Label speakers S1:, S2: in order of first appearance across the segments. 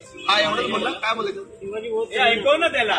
S1: हा एवढंच बोलला, काय बोलायचं ऐकव ना त्याला.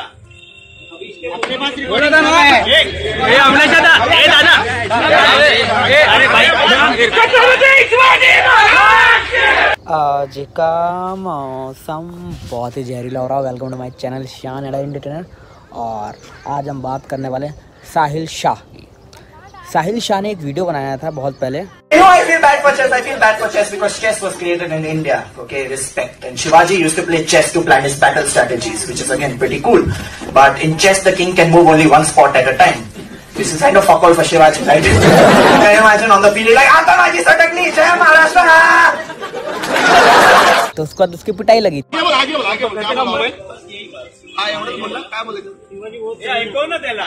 S2: आज का मौसम बहुत ही जहरीला हो रहा है। Welcome to my channel Shan entertainer. और आज हम बात करने वाले साहिल शाह की। साहिल शाह ने एक वीडियो बनाया था बहुत पहले।
S3: I feel bad for chess. I feel bad for chess because chess was created in India. Okay, respect. And Shivaji used to play chess to plan his battle strategies, which is again pretty cool. But in chess, the king can move only one spot at a time. This is kind of fuck all for Shivaji, right? Can you imagine on the field like, "Atamaji Satakli, Jai Maharashtra."
S2: तो उसके बाद उसकी पिटाई लगी।
S1: आगे बोल mobile. हा एवढंच बोलला, काय बोलायचं ऐकव ना त्याला.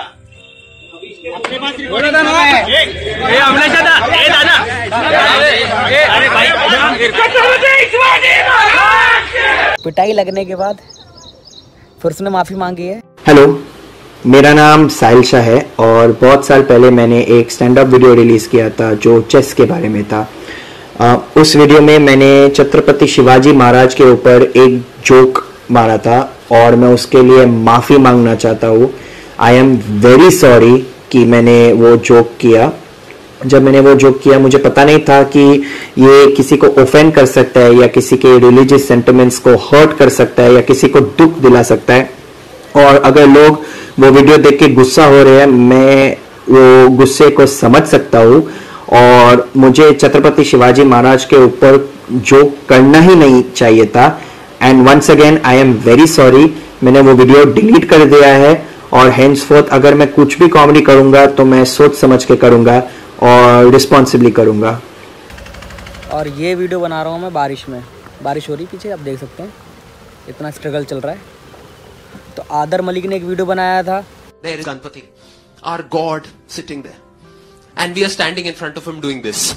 S2: पिटाई लगने के बाद फिर उसने माफी मांगी है।
S4: हेलो, मेरा नाम साहिल शाह है और बहुत साल पहले मैंने एक स्टैंड अप वीडियो रिलीज़ किया था जो चेस के बारे में था। उस वीडियो में मैंने छत्रपति शिवाजी महाराज के ऊपर एक जोक मारा था और मैं उसके लिए माफ़ी मांगना चाहता हूँ। आई एम वेरी सॉरी कि मैंने वो जोक किया। जब मैंने वो जोक किया मुझे पता नहीं था कि ये किसी को ऑफेंड कर सकता है या किसी के रिलीजियस सेंटिमेंट्स को हर्ट कर सकता है या किसी को दुख दिला सकता है। और अगर लोग वो वीडियो देख के गुस्सा हो रहे हैं, मैं वो गुस्से को समझ सकता हूँ और मुझे छत्रपति शिवाजी महाराज के ऊपर जोक करना ही नहीं चाहिए था। And once again I am very sorry. मैंने वो वीडियो डिलीट कर दिया है और हेंसफोर्थ अगर मैं कुछ भी कॉमेडी करूंगा तो मैं सोच समझ के करूंगा और रिस्पॉन्सिबली करूंगा।
S2: और ये वीडियो बना रहा हूँ मैं बारिश में। बारिश हो रही पीछे, आप देख सकते हैं इतना स्ट्रगल चल रहा है। तो आदर मलिक ने एक वीडियो बनाया था।
S5: There is Ganpati, our God sitting there, and we are standing in front of him doing this.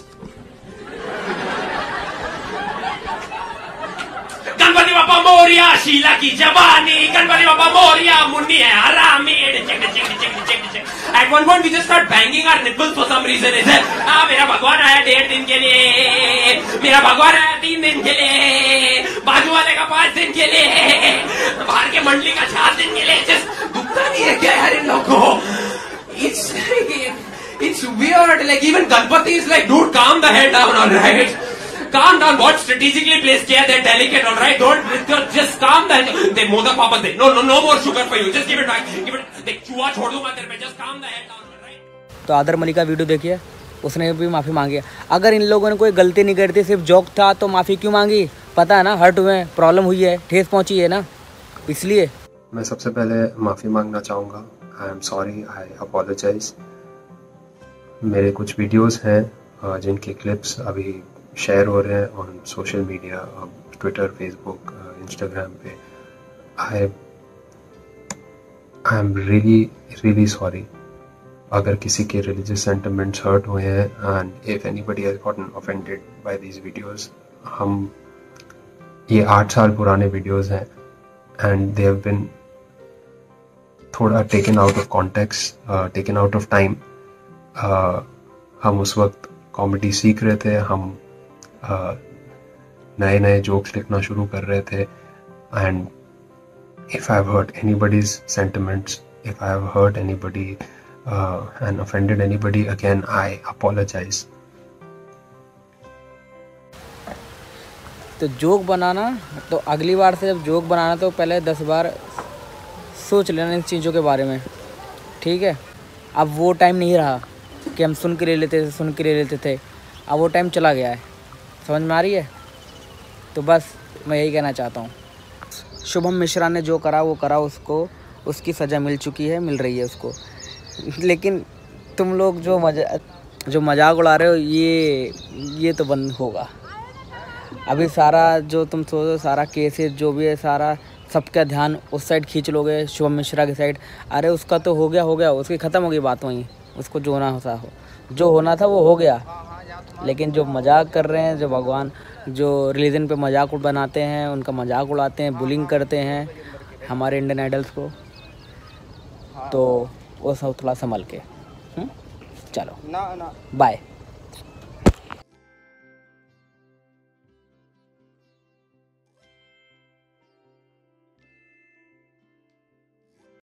S6: Ganpati बापा मोरिया, शीला की जवानी, गणपति बापा मोरिया, मुन्नी है हरामी। At one point we just start banging our nipples for some reason. मेरा भगवान आया 1.5 दिन के लिए, मेरा भगवान आया 3 दिन के लिए, बाजू वाले का 5 दिन के लिए, बाहर के मंडली का 4 दिन के लिए। Just दुखता नहीं है क्या यार इन लोगों को? It's weird. Like even Ganpati is like, dude, calm the hell down, all right? Calm down. What strategically placed here? They're delicate, all right? Don't just calm the hell. They modak papas de. No more sugar for you. Just give it back. Give it. देख चूहा छोड़ दूंगा तेरे पे. Just calm the hell down, all right?
S2: तो आदर मलिक का video देखिए, उसने भी माफ़ी मांगी है। अगर इन लोगों ने कोई गलती नहीं करती, सिर्फ जोक था, तो माफ़ी क्यों मांगी? पता है ना, हर्ट हुए, प्रॉब्लम हुई है, ठेस पहुंची है ना, इसलिए।
S7: मैं सबसे पहले माफ़ी मांगना चाहूँगा। I am sorry, I apologize. मेरे कुछ वीडियोस हैं जिनके क्लिप्स अभी शेयर हो रहे हैं on social media, Twitter, Facebook, Instagram पे। आई एम रियली सॉरी अगर किसी के रिलीजियस सेंटिमेंट्स हर्ट हुए हैं and if anybody has gotten offended by these videos. ये 8 साल पुराने वीडियोस हैं एंड दे हैव बीन थोड़ा taken out of context, taken out of time. हम उस वक्त कॉमेडी सीख रहे थे, हम नए जोक्स लिखना शुरू कर रहे थे। And if I have hurt anybody's sentiments, if I have hurt anybody and offended anybody, again I apologize.
S2: तो जोक बनाना, तो अगली बार से जब जोक बनाना तो पहले 10 बार सोच लेना इन चीज़ों के बारे में, ठीक है? अब वो टाइम नहीं रहा कि हम सुन के ले लेते थे। अब वो टाइम चला गया है, समझ में आ रही है? तो बस मैं यही कहना चाहता हूँ। शुभम मिश्रा ने जो करा वो करा, उसको उसकी सज़ा मिल चुकी है, मिल रही है उसको। लेकिन तुम लोग जो मजाक उड़ा रहे हो, ये तो बंद होगा। अभी सारा जो तुम सोचो, सारा केसेस जो भी है, सारा सबका ध्यान उस साइड खींच लोगे, शुभम मिश्रा की साइड। अरे उसका तो हो गया, उसकी ख़त्म हो गई बात वहीं। उसको जो होना था वो हो गया। लेकिन जो मजाक कर रहे हैं, जो भगवान, जो रिलीजन पे मजाक बनाते हैं, उनका मजाक उड़ाते हैं, बुलिंग करते हैं हमारे इंडियन आइडल्स को, तो वो सब थोड़ा संभल के। चलो बाय।